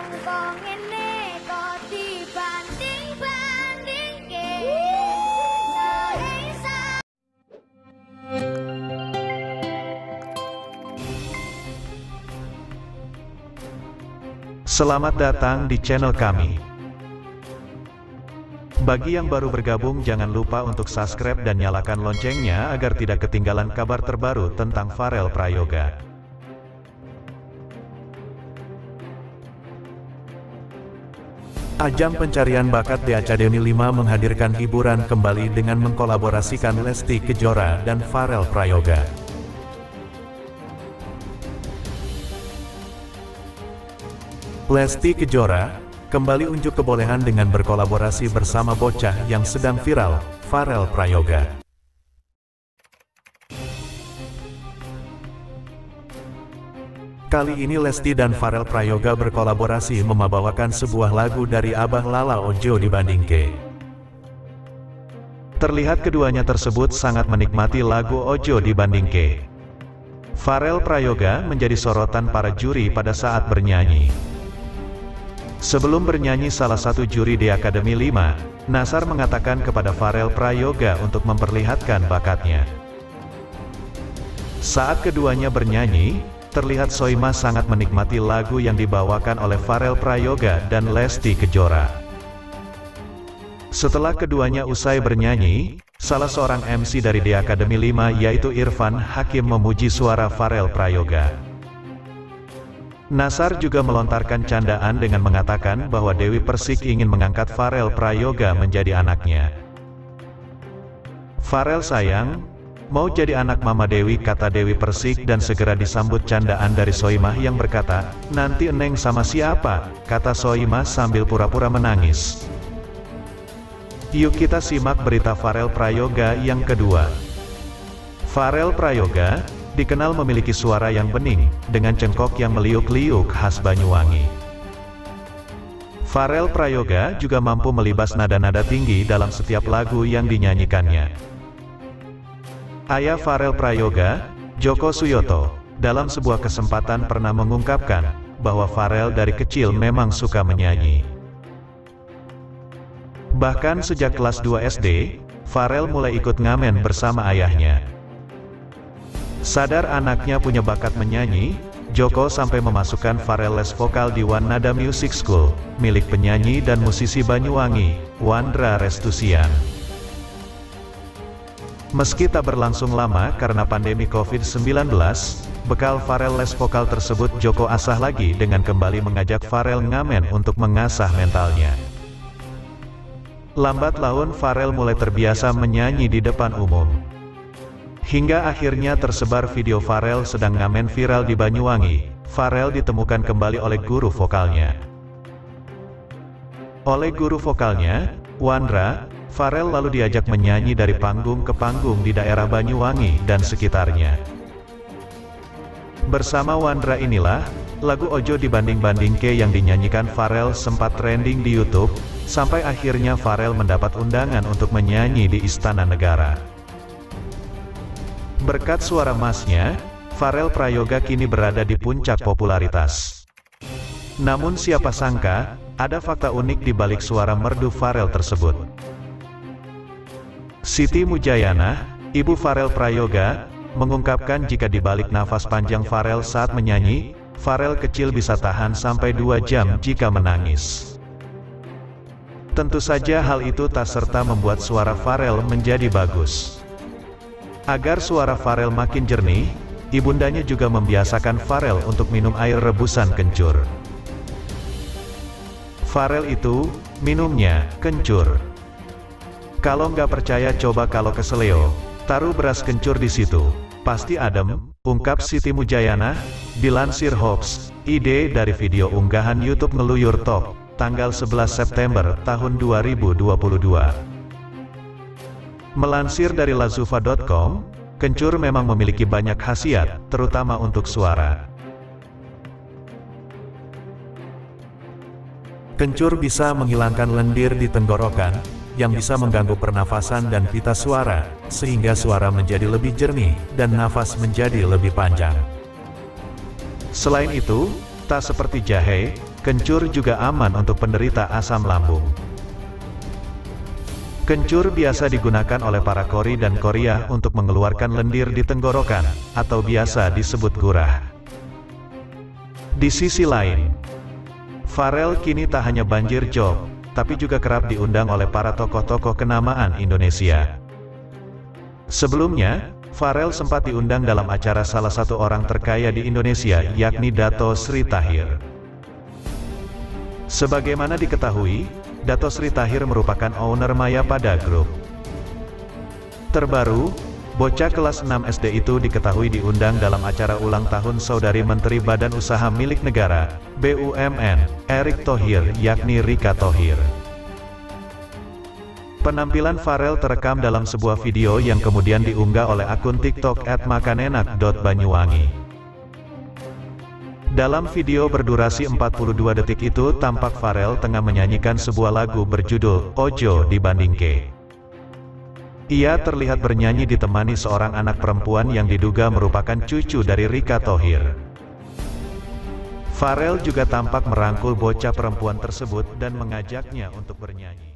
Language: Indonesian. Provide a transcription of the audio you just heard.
kok ngene kok dibanding-bandingke. Selamat datang di channel kami. Bagi yang baru bergabung, jangan lupa untuk subscribe dan nyalakan loncengnya agar tidak ketinggalan kabar terbaru tentang Farel Prayoga. Ajang pencarian bakat di Academy 5 menghadirkan hiburan kembali dengan mengkolaborasikan Lesti Kejora dan Farel Prayoga. Lesti Kejora kembali unjuk kebolehan dengan berkolaborasi bersama bocah yang sedang viral, Farel Prayoga. Kali ini Lesti dan Farel Prayoga berkolaborasi membawakan sebuah lagu dari Abah Lala Ojo Dibandingke. Terlihat keduanya tersebut sangat menikmati lagu Ojo Dibandingke. Farel Prayoga menjadi sorotan para juri pada saat bernyanyi. Sebelum bernyanyi, salah satu juri di Academy 5, Nasar mengatakan kepada Farel Prayoga untuk memperlihatkan bakatnya. Saat keduanya bernyanyi, terlihat Soimah sangat menikmati lagu yang dibawakan oleh Farel Prayoga dan Lesti Kejora. Setelah keduanya usai bernyanyi, salah seorang MC dari The Academy 5 yaitu Irfan Hakim memuji suara Farel Prayoga. Nasar juga melontarkan candaan dengan mengatakan bahwa Dewi Persik ingin mengangkat Farel Prayoga menjadi anaknya. Farel sayang, mau jadi anak Mama Dewi, kata Dewi Persik, dan segera disambut candaan dari Soimah yang berkata, nanti Eneng sama siapa, kata Soimah sambil pura-pura menangis. Yuk kita simak berita Farel Prayoga yang kedua. Farel Prayoga dikenal memiliki suara yang bening, dengan cengkok yang meliuk-liuk khas Banyuwangi. Farel Prayoga juga mampu melibas nada-nada tinggi dalam setiap lagu yang dinyanyikannya. Ayah Farel Prayoga, Joko Suyoto, dalam sebuah kesempatan pernah mengungkapkan bahwa Farel dari kecil memang suka menyanyi. Bahkan sejak kelas 2 SD, Farel mulai ikut ngamen bersama ayahnya. Sadar anaknya punya bakat menyanyi, Joko sampai memasukkan Farel les vokal di One Nada Music School, milik penyanyi dan musisi Banyuwangi, Wandra Restusian. Meski tak berlangsung lama karena pandemi COVID-19, bekal Farel les vokal tersebut Joko asah lagi dengan kembali mengajak Farel ngamen untuk mengasah mentalnya. Lambat laun Farel mulai terbiasa menyanyi di depan umum. Hingga akhirnya tersebar video Farel sedang ngamen viral di Banyuwangi. Farel ditemukan kembali oleh guru vokalnya. Oleh guru vokalnya, Wandra, Farel lalu diajak menyanyi dari panggung ke panggung di daerah Banyuwangi dan sekitarnya. Bersama Wandra inilah, lagu Ojo Dibanding-bandingke yang dinyanyikan Farel sempat trending di YouTube, sampai akhirnya Farel mendapat undangan untuk menyanyi di Istana Negara. Berkat suara emasnya, Farel Prayoga kini berada di puncak popularitas. Namun siapa sangka, ada fakta unik di balik suara merdu Farel tersebut. Siti Mujayana, ibu Farel Prayoga, mengungkapkan jika di balik nafas panjang Farel saat menyanyi, Farel kecil bisa tahan sampai 2 jam jika menangis. Tentu saja hal itu tak serta membuat suara Farel menjadi bagus. Agar suara Farel makin jernih, ibundanya juga membiasakan Farel untuk minum air rebusan kencur. Farel itu, minumnya, kencur. Kalau nggak percaya coba kalau keseleo, taruh beras kencur di situ, pasti adem, ungkap Siti Mujayana, dilansir Hoax, ide dari video unggahan YouTube Ngeluyur Top, tanggal 11 September tahun 2022. Melansir dari lazufa.com, kencur memang memiliki banyak khasiat, terutama untuk suara. Kencur bisa menghilangkan lendir di tenggorokan, yang bisa mengganggu pernafasan dan pita suara, sehingga suara menjadi lebih jernih, dan nafas menjadi lebih panjang. Selain itu, tak seperti jahe, Kencur juga aman untuk penderita asam lambung. Kencur biasa digunakan oleh para kori dan korea untuk mengeluarkan lendir di tenggorokan, atau biasa disebut gurah. Di sisi lain, Pharrell kini tak hanya banjir job, tapi juga kerap diundang oleh para tokoh-tokoh kenamaan Indonesia. Sebelumnya, Pharrell sempat diundang dalam acara salah satu orang terkaya di Indonesia, yakni Dato Sri Tahir. Sebagaimana diketahui, Dato Sri Tahir merupakan owner Mayapada Group. Terbaru, bocah kelas 6 SD itu diketahui diundang dalam acara ulang tahun Saudari Menteri Badan Usaha Milik Negara, BUMN, Erick Thohir, yakni Rika Thohir. Penampilan Pharrell terekam dalam sebuah video yang kemudian diunggah oleh akun TikTok @makanenak.banyuwangi. Dalam video berdurasi 42 detik itu tampak Pharrell tengah menyanyikan sebuah lagu berjudul Ojo Dibandingke. Ia terlihat bernyanyi ditemani seorang anak perempuan yang diduga merupakan cucu dari Rika Thohir. Pharrell juga tampak merangkul bocah perempuan tersebut dan mengajaknya untuk bernyanyi.